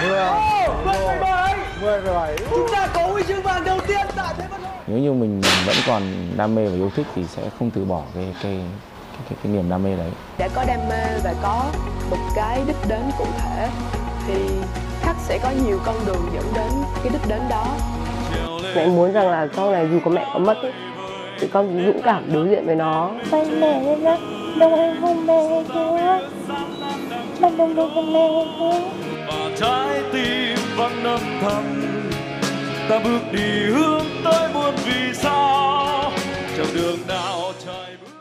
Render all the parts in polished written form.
17. Chúng ta có huy chương vàng đầu tiên tại Thế vận hội. Nếu như mình vẫn còn đam mê và yêu thích thì sẽ không từ bỏ cái niềm đam mê đấy. Để có đam mê và có một cái đích đến cụ thể thì khách sẽ có nhiều con đường dẫn đến cái đích đến đó. Mẹ muốn rằng là sau này dù có mẹ có mất ấy, thì con dũng cảm đối diện với nó. Quay mẹ lên đó, đâu anh hôn mẹ chưa? Bạn đừng được mẹ chưa? Và trái tim vẫn âm thầm, ta bước đi hướng tới muôn vì sao, trong đường nào trời bước.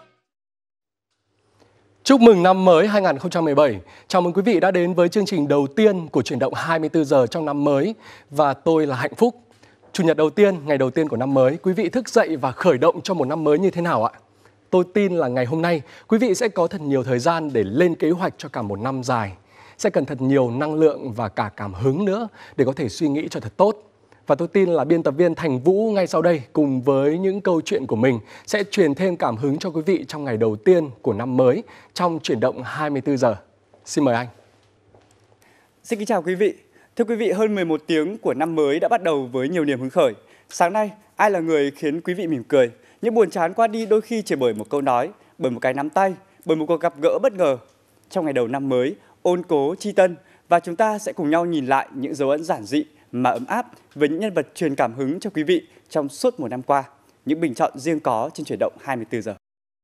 Chúc mừng năm mới 2017. Chào mừng quý vị đã đến với chương trình đầu tiên của Chuyển động 24 giờ trong năm mới. Và tôi là Hạnh Phúc. Chủ nhật đầu tiên, ngày đầu tiên của năm mới, quý vị thức dậy và khởi động cho một năm mới như thế nào ạ? Tôi tin là ngày hôm nay, quý vị sẽ có thật nhiều thời gian để lên kế hoạch cho cả một năm dài. Sẽ cần thật nhiều năng lượng và cả cảm hứng nữa để có thể suy nghĩ cho thật tốt. Và tôi tin là biên tập viên Thành Vũ ngay sau đây cùng với những câu chuyện của mình sẽ truyền thêm cảm hứng cho quý vị trong ngày đầu tiên của năm mới trong Chuyển động 24 giờ. Xin mời anh. Xin kính chào quý vị. Thưa quý vị, hơn 11 tiếng của năm mới đã bắt đầu với nhiều niềm hứng khởi. Sáng nay, ai là người khiến quý vị mỉm cười? Những buồn chán qua đi đôi khi chỉ bởi một câu nói, bởi một cái nắm tay, bởi một cuộc gặp gỡ bất ngờ. Trong ngày đầu năm mới, ôn cố chi tân và chúng ta sẽ cùng nhau nhìn lại những dấu ấn giản dị mà ấm áp với những nhân vật truyền cảm hứng cho quý vị trong suốt một năm qua. Những bình chọn riêng có trên Chuyển động 24 giờ.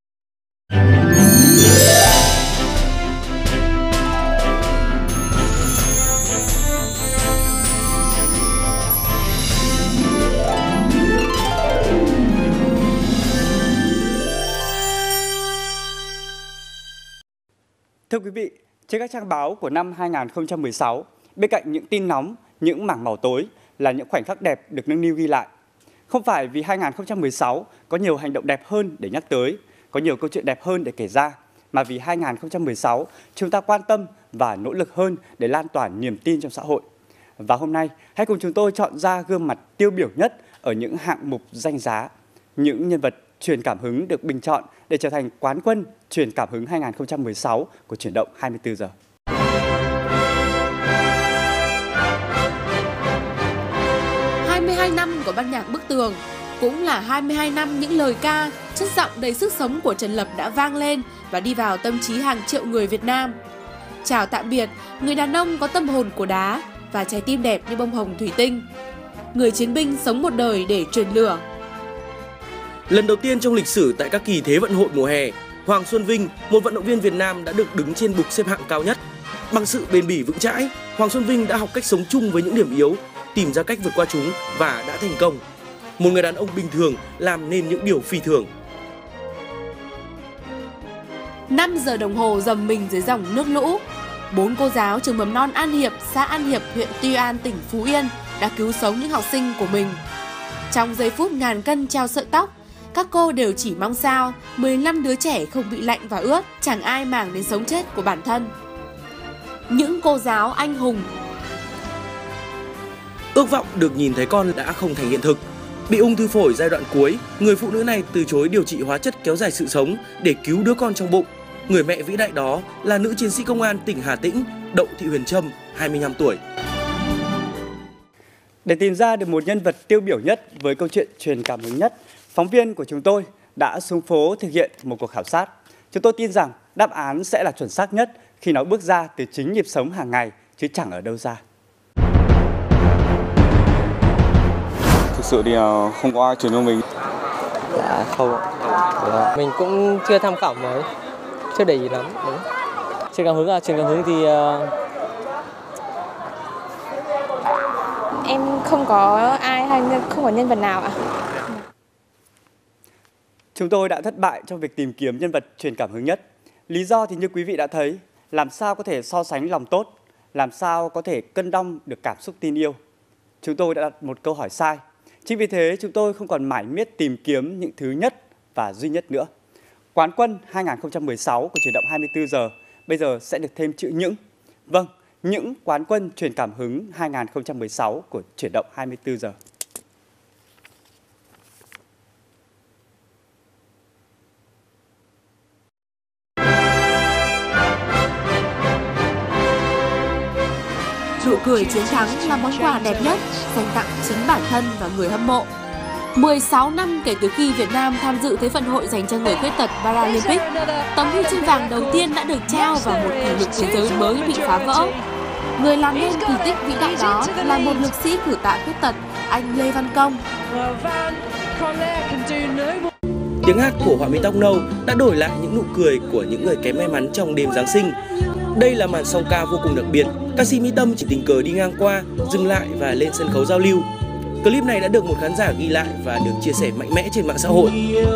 Thưa quý vị, trên các trang báo của năm 2016, bên cạnh những tin nóng, những mảng màu tối là những khoảnh khắc đẹp được nâng niu ghi lại. Không phải vì 2016 có nhiều hành động đẹp hơn để nhắc tới, có nhiều câu chuyện đẹp hơn để kể ra, mà vì 2016 chúng ta quan tâm và nỗ lực hơn để lan tỏa niềm tin trong xã hội. Và hôm nay, hãy cùng chúng tôi chọn ra gương mặt tiêu biểu nhất ở những hạng mục danh giá, những nhân vật truyền cảm hứng được bình chọn để trở thành quán quân truyền cảm hứng 2016 của Chuyển động 24 giờ. Năm của ban nhạc Bức Tường cũng là 22 năm những lời ca, chất giọng đầy sức sống của Trần Lập đã vang lên và đi vào tâm trí hàng triệu người Việt Nam. Chào tạm biệt người đàn ông có tâm hồn của đá và trái tim đẹp như bông hồng thủy tinh. Người chiến binh sống một đời để truyền lửa. Lần đầu tiên trong lịch sử tại các kỳ Thế vận hội mùa hè, Hoàng Xuân Vinh, một vận động viên Việt Nam đã được đứng trên bục xếp hạng cao nhất. Bằng sự bền bỉ vững chãi, Hoàng Xuân Vinh đã học cách sống chung với những điểm yếu, tìm ra cách vượt qua chúng và đã thành công. Một người đàn ông bình thường làm nên những điều phi thường. 5 giờ đồng hồ dầm mình dưới dòng nước lũ. 4 cô giáo trường mầm non An Hiệp, xã An Hiệp, huyện Tuy An, tỉnh Phú Yên đã cứu sống những học sinh của mình. Trong giây phút ngàn cân treo sợi tóc, các cô đều chỉ mong sao 15 đứa trẻ không bị lạnh và ướt, chẳng ai màng đến sống chết của bản thân. Những cô giáo anh hùng. Ước vọng được nhìn thấy con đã không thành hiện thực. Bị ung thư phổi giai đoạn cuối, người phụ nữ này từ chối điều trị hóa chất kéo dài sự sống để cứu đứa con trong bụng. Người mẹ vĩ đại đó là nữ chiến sĩ công an tỉnh Hà Tĩnh, Đậu Thị Huyền Trâm, 25 tuổi. Để tìm ra được một nhân vật tiêu biểu nhất với câu chuyện truyền cảm hứng nhất, phóng viên của chúng tôi đã xuống phố thực hiện một cuộc khảo sát. Chúng tôi tin rằng đáp án sẽ là chuẩn xác nhất khi nó bước ra từ chính nhịp sống hàng ngày chứ chẳng ở đâu ra. Thực sự thì không có ai truyền cho mình. Dạ không. Mình cũng chưa tham khảo mấy, chưa để ý lắm. Đúng. Truyền cảm hứng truyền cảm hứng thì em không có ai hay không có nhân vật nào ạ. Chúng tôi đã thất bại trong việc tìm kiếm nhân vật truyền cảm hứng nhất. Lý do thì như quý vị đã thấy, làm sao có thể so sánh lòng tốt, làm sao có thể cân đong được cảm xúc tin yêu. Chúng tôi đã đặt một câu hỏi sai. Chính vì thế chúng tôi không còn mải miết tìm kiếm những thứ nhất và duy nhất nữa. Quán quân 2016 của Chuyển động 24 giờ bây giờ sẽ được thêm chữ những. Vâng, những quán quân truyền cảm hứng 2016 của Chuyển động 24 giờ. Nụ cười chiến thắng là món quà đẹp nhất dành tặng chính bản thân và người hâm mộ. 16 năm kể từ khi Việt Nam tham dự Thế vận hội dành cho người khuyết tật Paralympic, tấm huy chương vàng đầu tiên đã được trao và một kỷ lục thế giới mới bị phá vỡ. Người làm nên kỳ tích vĩ đại đó là một lực sĩ cử tạ khuyết tật, anh Lê Văn Công. Tiếng hát của họa mi tóc nâu đã đổi lại những nụ cười của những người kém may mắn trong đêm Giáng sinh. Đây là màn song ca vô cùng đặc biệt. Ca sĩ Mỹ Tâm chỉ tình cờ đi ngang qua, dừng lại và lên sân khấu giao lưu. Clip này đã được một khán giả ghi lại và được chia sẻ mạnh mẽ trên mạng xã hội.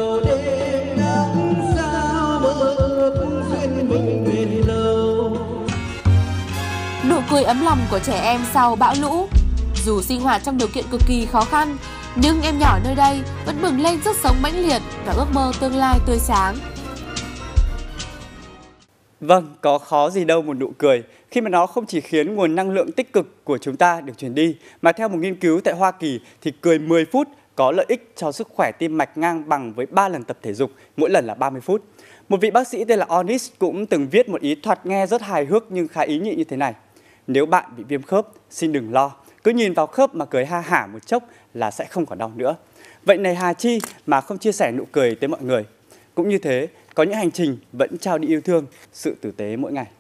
Nụ cười ấm lòng của trẻ em sau bão lũ. Dù sinh hoạt trong điều kiện cực kỳ khó khăn, nhưng em nhỏ nơi đây vẫn bừng lên sức sống mãnh liệt và ước mơ tương lai tươi sáng. Vâng, có khó gì đâu một nụ cười khi mà nó không chỉ khiến nguồn năng lượng tích cực của chúng ta được truyền đi, mà theo một nghiên cứu tại Hoa Kỳ thì cười 10 phút có lợi ích cho sức khỏe tim mạch ngang bằng với 3 lần tập thể dục, mỗi lần là 30 phút. Một vị bác sĩ tên là Onis cũng từng viết một ý thoạt nghe rất hài hước nhưng khá ý nhị như thế này. Nếu bạn bị viêm khớp, xin đừng lo, cứ nhìn vào khớp mà cười ha hả một chốc là sẽ không còn đau nữa. Vậy này hà chi mà không chia sẻ nụ cười tới mọi người. Cũng như thế, có những hành trình vẫn trao đi yêu thương, sự tử tế mỗi ngày.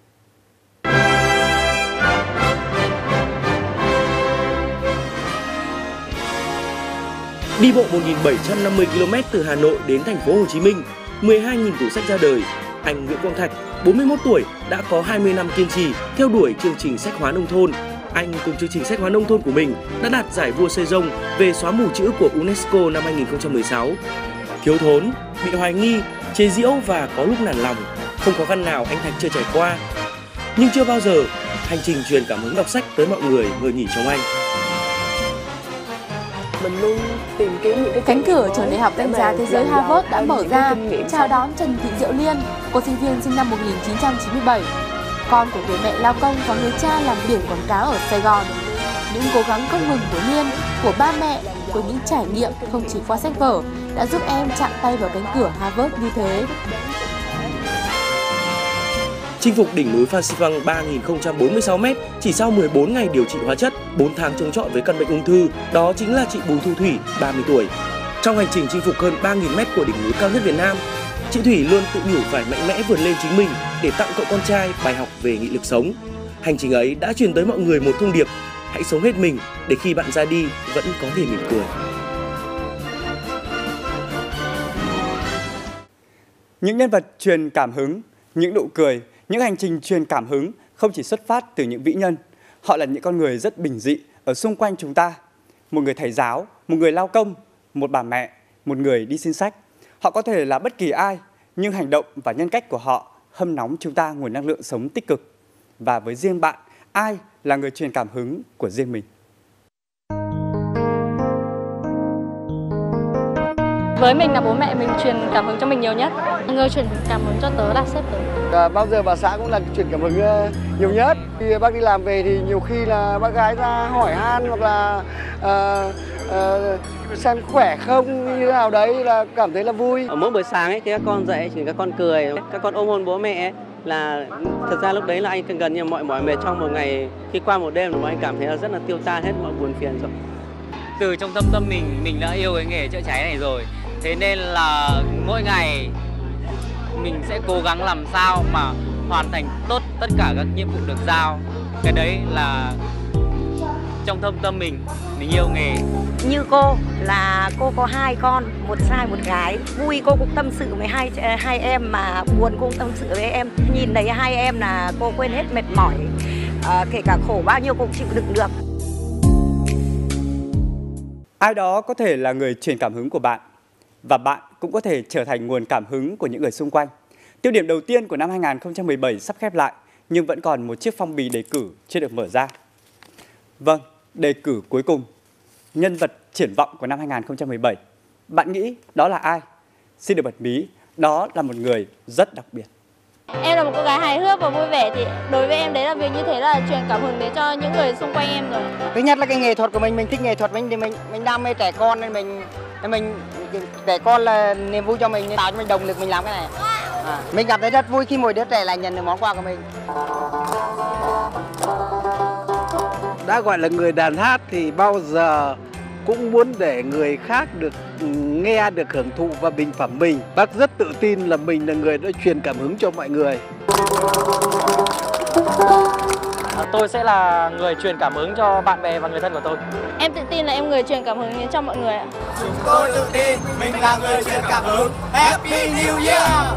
Đi bộ 1.750 km từ Hà Nội đến thành phố Hồ Chí Minh, 12.000 tủ sách ra đời. Anh Nguyễn Quang Thạch, 41 tuổi, đã có 20 năm kiên trì theo đuổi chương trình sách hóa nông thôn. Anh cùng chương trình sách hóa nông thôn của mình đã đạt giải vua Sejong về xóa mù chữ của UNESCO năm 2016. Thiếu thốn, bị hoài nghi, chế giễu và có lúc nản lòng, không khó khăn nào anh Thạch chưa trải qua. Nhưng chưa bao giờ hành trình truyền cảm hứng đọc sách tới mọi người ngơi nghỉ trong anh. Mình luôn tìm kiếm những cái cánh cửa trường đại học danh giá thế giới Harvard đã mở ra chào đón Trần Thị Diệu Liên, cô sinh viên sinh năm 1997, con của người mẹ lao công và người cha làm biển quảng cáo ở Sài Gòn. Những cố gắng không ngừng của Liên, của ba mẹ, của những trải nghiệm không chỉ qua sách vở đã giúp em chạm tay vào cánh cửa Harvard như thế. Chinh phục đỉnh núi Phan Xipang 3.046m chỉ sau 14 ngày điều trị hóa chất, 4 tháng chống chọi với căn bệnh ung thư, đó chính là chị Bùi Thu Thủy, 30 tuổi. Trong hành trình chinh phục hơn 3.000m của đỉnh núi cao nhất Việt Nam, chị Thủy luôn tự nhủ phải mạnh mẽ vươn lên chính mình để tặng cậu con trai bài học về nghị lực sống. Hành trình ấy đã truyền tới mọi người một thông điệp: hãy sống hết mình để khi bạn ra đi vẫn có thể mỉm cười. Những nhân vật truyền cảm hứng, những nụ cười, những hành trình truyền cảm hứng không chỉ xuất phát từ những vĩ nhân. Họ là những con người rất bình dị ở xung quanh chúng ta. Một người thầy giáo, một người lao công, một bà mẹ, một người đi xin sách. Họ có thể là bất kỳ ai, nhưng hành động và nhân cách của họ hâm nóng chúng ta nguồn năng lượng sống tích cực. Và với riêng bạn, ai là người truyền cảm hứng của riêng mình? Với mình là bố mẹ mình truyền cảm hứng cho mình nhiều nhất. Người truyền cảm hứng cho tớ là sếp tớ. Bao giờ bà xã cũng là truyền cảm hứng nhiều nhất. Khi bác đi làm về thì nhiều khi là bác gái ra hỏi han hoặc là xem khỏe không như thế nào đấy là cảm thấy là vui. Ở mỗi buổi sáng ấy, khi các con dậy thì các con cười, các con ôm hôn bố mẹ ấy, là thật ra lúc đấy là anh gần như mọi mỏi mệt trong một ngày, khi qua một đêm là anh cảm thấy là rất là tiêu tan hết mọi buồn phiền rồi. Từ trong thâm tâm mình đã yêu cái nghề chữa cháy này rồi. Thế nên là mỗi ngày mình sẽ cố gắng làm sao mà hoàn thành tốt tất cả các nhiệm vụ được giao. Cái đấy là trong thâm tâm mình yêu nghề. Như cô là cô có 2 con, một trai một gái. Vui cô cũng tâm sự với hai em, mà buồn cô cũng tâm sự với em. Nhìn thấy 2 em là cô quên hết mệt mỏi, kể cả khổ bao nhiêu cô cũng chịu đựng được. Ai đó có thể là người truyền cảm hứng của bạn, và bạn cũng có thể trở thành nguồn cảm hứng của những người xung quanh. Tiêu điểm đầu tiên của năm 2017 sắp khép lại, nhưng vẫn còn một chiếc phong bì đề cử chưa được mở ra. Vâng, đề cử cuối cùng, nhân vật triển vọng của năm 2017. Bạn nghĩ đó là ai? Xin được bật mí, đó là một người rất đặc biệt. Em là một cô gái hài hước và vui vẻ, thì đối với em đấy là việc như thế là truyền cảm hứng đến cho những người xung quanh em rồi. Thứ nhất là cái nghệ thuật của mình thích nghệ thuật, thì mình đam mê trẻ con nên mình trẻ con là niềm vui cho mình, tạo cho mình động lực mình làm cái này. Mình cảm thấy rất vui khi mỗi đứa trẻ lại nhận được món quà của mình. Đã gọi là người đàn hát thì bao giờ cũng muốn để người khác được nghe, được hưởng thụ và bình phẩm mình. Bác rất tự tin là mình là người đã truyền cảm hứng cho mọi người. Tôi sẽ là người truyền cảm hứng cho bạn bè và người thân của tôi. Em tự tin là em người truyền cảm hứng cho mọi người ạ. Chúng tôi tự tin mình là người truyền cảm hứng. Happy New Year!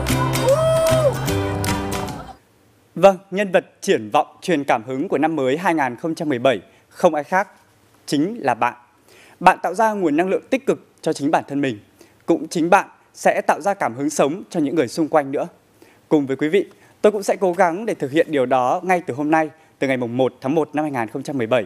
Vâng, nhân vật triển vọng truyền cảm hứng của năm mới 2017 không ai khác, chính là bạn. Bạn tạo ra nguồn năng lượng tích cực cho chính bản thân mình. Cũng chính bạn sẽ tạo ra cảm hứng sống cho những người xung quanh nữa. Cùng với quý vị, tôi cũng sẽ cố gắng để thực hiện điều đó ngay từ hôm nay, từ ngày 1 tháng 1 năm 2017.